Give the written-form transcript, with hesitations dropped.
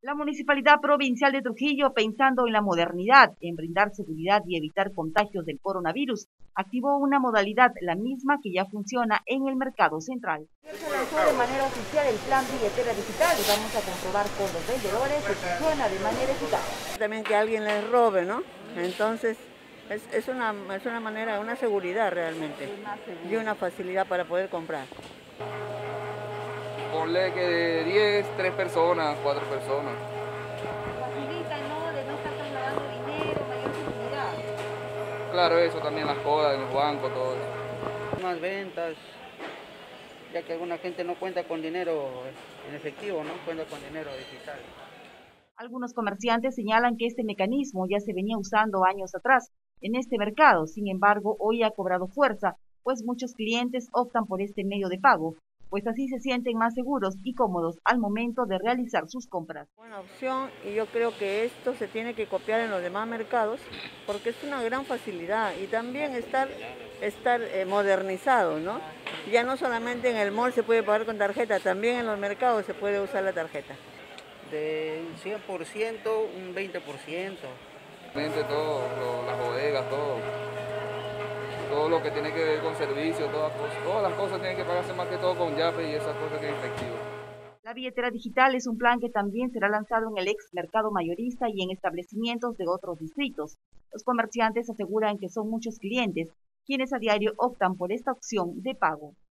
La Municipalidad Provincial de Trujillo, pensando en la modernidad, en brindar seguridad y evitar contagios del coronavirus, activó una modalidad, la misma que ya funciona en el mercado central. Se lanzó de manera oficial el plan billetera digital y vamos a comprobar con los vendedores que funciona de manera eficaz. También que alguien les robe, ¿no? Entonces es una manera, una seguridad realmente y una facilidad para poder comprar. Ponle que de 10, 3 personas, 4 personas. Facilita, ¿no? De no estar trasladando dinero, mayor seguridad. Claro, eso también, las colas en los bancos, todo eso. Más ventas, ya que alguna gente no cuenta con dinero en efectivo, no cuenta con dinero digital. Algunos comerciantes señalan que este mecanismo ya se venía usando años atrás en este mercado, sin embargo, hoy ha cobrado fuerza, pues muchos clientes optan por este medio de pago, pues así se sienten más seguros y cómodos al momento de realizar sus compras. Buena opción, y yo creo que esto se tiene que copiar en los demás mercados porque es una gran facilidad y también estar modernizado, ¿no? Ya no solamente en el mall se puede pagar con tarjeta, también en los mercados se puede usar la tarjeta. De un 100%, un 20%. Todo, las bodegas, todo lo que tiene que ver con servicios, todas las cosas tienen que pagarse más que todo con Yape y esas cosas que es efectivo. La billetera digital es un plan que también será lanzado en el ex mercado mayorista y en establecimientos de otros distritos. Los comerciantes aseguran que son muchos clientes quienes a diario optan por esta opción de pago.